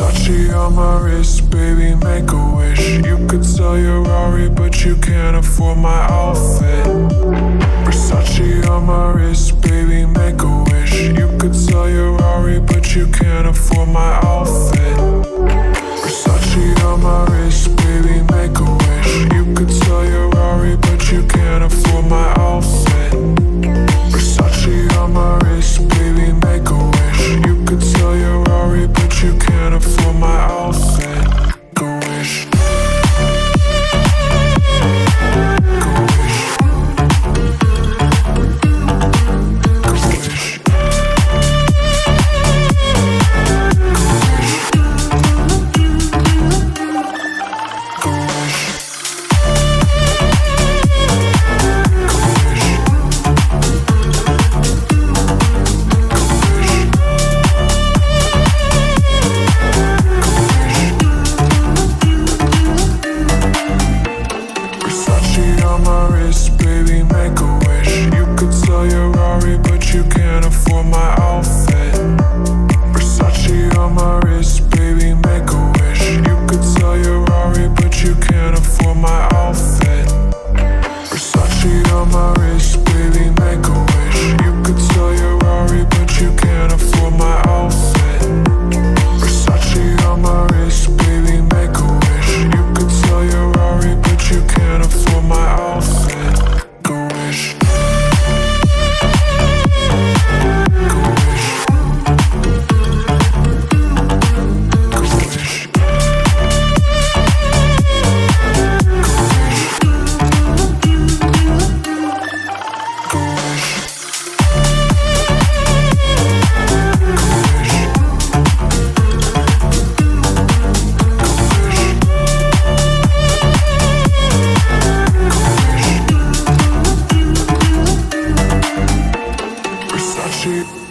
Versace on my wrist, baby, make a wish. You could sell your Rari, but you can't afford my outfit. Versace on my wrist, baby, make a wish. You could sell your Rari, but you can't afford my outfit. Versace on my wrist, baby, make a wish. You could sell your Rari, but you can't afford my outfit. Versace on my wrist, baby, make a wish. You could sell your Rari, but you can't afford my outfit. Make a wish. On my wrist, baby, make a wish. You could sell your Rari, but you can't afford my outfit. Versace on my wrist, baby, make a wish. You could sell your Rari, but you can't afford my outfit. Versace on my wrist, baby, make a wish. You could sell your Rari, but you can't afford my outfit. Versace on my wrist, baby, make a wish. You could sell your Rari, but you can't afford my outfit. Go wish. Go wish. Go wish. Versace.